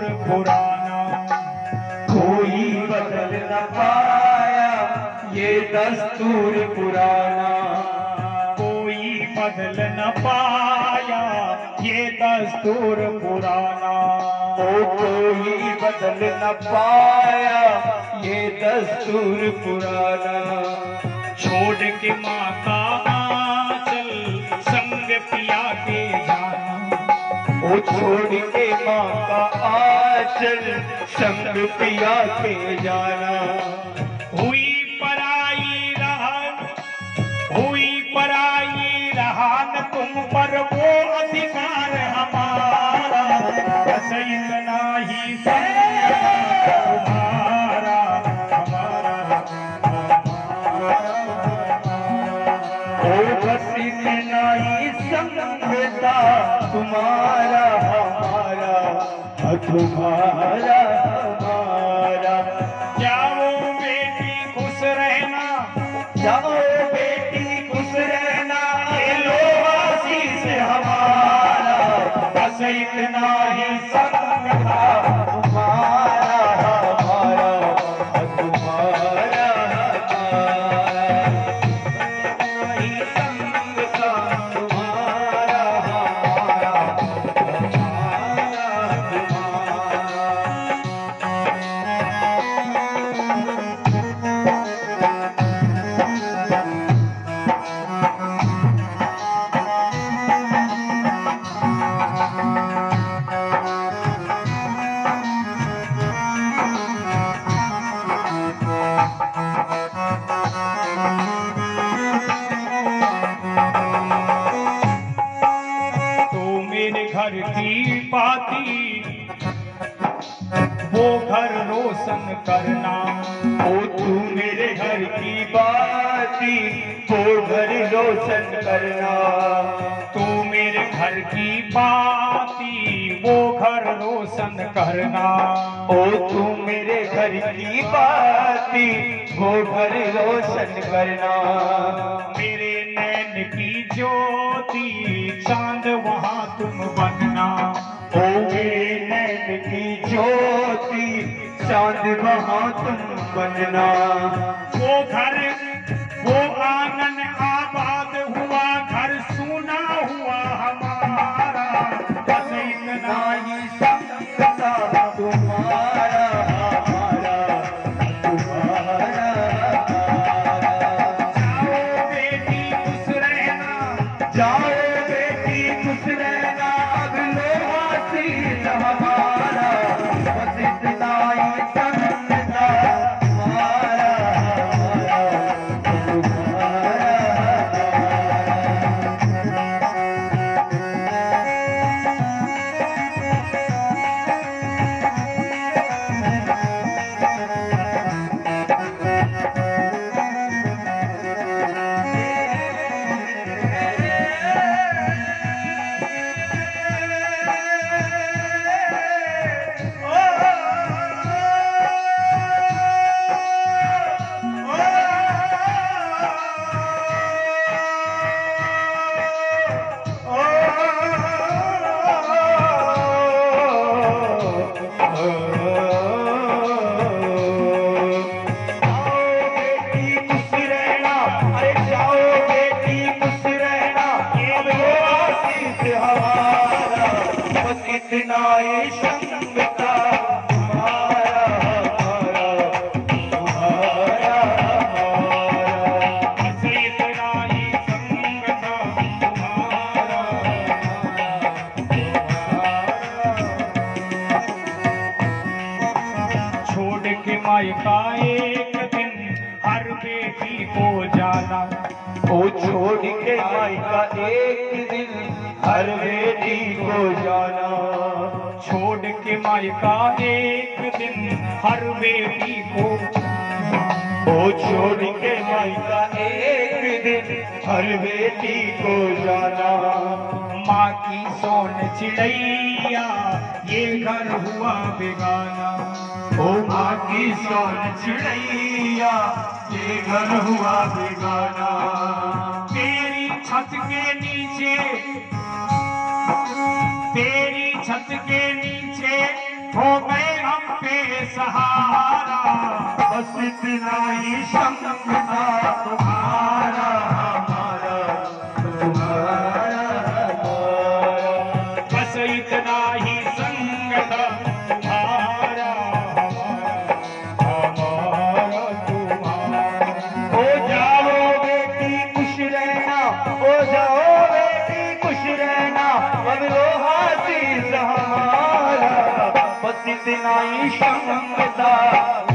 पुराना। कोई बदल न पाया ये दस्तूर पुराना। कोई बदल न पाया ये दस्तूर पुराना। ओ कोई बदल न पाया ये दस्तूर पुराना। छोड़ के माँ का आंचल संग पिया के जाना। ओ छोड़ के माँ का आंचल संग पिया के जाना। हुई पराई रहन, हुई पराई रहन तुम पर वो अधिकार हमारा। बस इतना ही तुम्हारा हमारा। ओ बस इतना ही संगता तुम्हारा हमारा, तुम्हारा हमारा। जाओ बेटी खुश रहना, जाओ बेटी खुश रहना, ये लो आशीष हमारा। बस इतना ही संगता तुम्हारा हमारा, तुम्हारा हमारा। ही संगता तुम्हारा हमारा, घर की बाती वो घर रोशन करना। ओ तू मेरे घर की बाती वो घर रोशन करना। तू मेरे घर की बाती वो घर रोशन करना। ओ तू मेरे घर की बाती वो घर रोशन करना। मेरे नैन की ज्योति चांद वहाँ तुम बनना। ओ मेरे नैन की ज्योति चांद वहाँ तुम बनना। वो घर वो आंगन आबाद हुआ, घर सूना हुआ हमारा। बस इतना ही संगता तुम्हारा हमारा, तुम्हारा हमारा। जाओ बेटी खुश रहना, जाओ बेटी खुश रहना, अब लो आशीष हमारा। बस इतना ही संगता तुम्हारा हमारा, तुम्हारा इतना ही संगता तुम्हारा हमारा, तुम्हारा हमारा। बस इतना ही संगता तुम्हारा हमारा। छोड़ के मायका एक दिन हर बेटी को जाना। ओ छोड़ के मायका एक दिन हर बेटी को जाना। छोड़ के मायका एक दिन हर बेटी को। ओ छोड़ के मायका एक दिन हर बेटी को जाना। माँ की सोन चिड़ैया ये घर हुआ बेगाना। ओ माँ की सोन चिड़ैया ये घर हुआ बेगाना। तेरी छत के नीचे, तेरी छत के नीचे हो गए हम पे सहारा, बस इतना ही संग था तुम्हारा हमारा, तुम्हारा हमारा, बस इतना ही संग था तुम्हारा हमारा, तुम्हारा। हो जाओ बेटी खुश रहना, हो जाओ बेटी खुश रहना, अब वो हासिल हमारा, बस इतना ही संग था